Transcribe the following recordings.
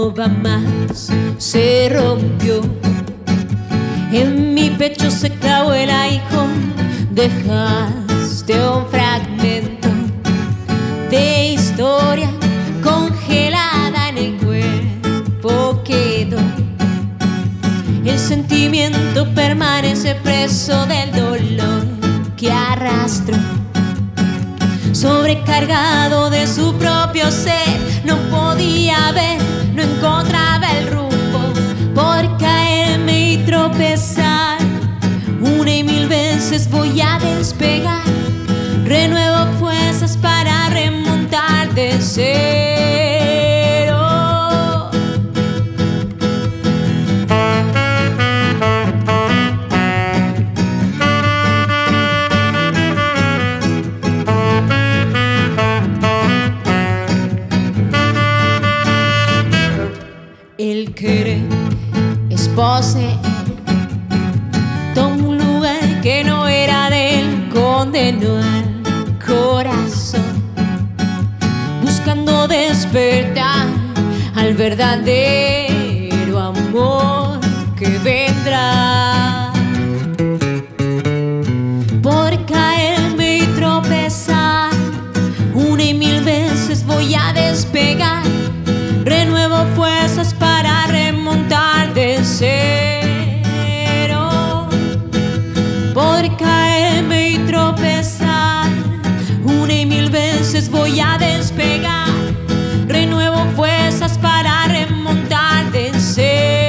no va más, se rompió. En mi pecho se clavó el aguijón, dejaste un fragmento de historia congelada en el cuerpo quedó. El sentimiento permanece preso del dolor que arrastró. Sobrecargado de su propio ser, no podía ver, no encontraba el rumbo. Por caerme y tropezar, una y mil veces voy a despegar. Renuevo fuerzas para remontar de cero. El querer es poseer, toma un lugar que no era de él, condenó al corazón, buscando despertar al verdadero amor que vendrá. Por caerme y tropezar, una y mil veces voy a despegar. Renuevo fuerzas para remontar de cero. Por caerme y tropezar, una y mil veces voy a despegar. Renuevo fuerzas para remontar de cero.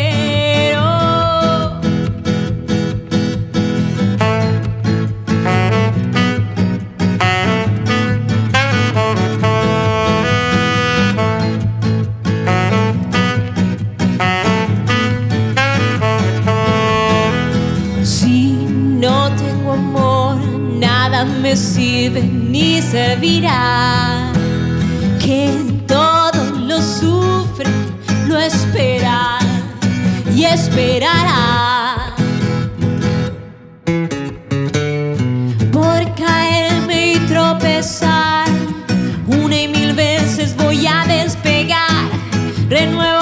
Me sirve ni servirá. Quien todo lo sufre, lo espera y esperará. Por caerme y tropezar, una y mil veces voy a despegar. Renuevo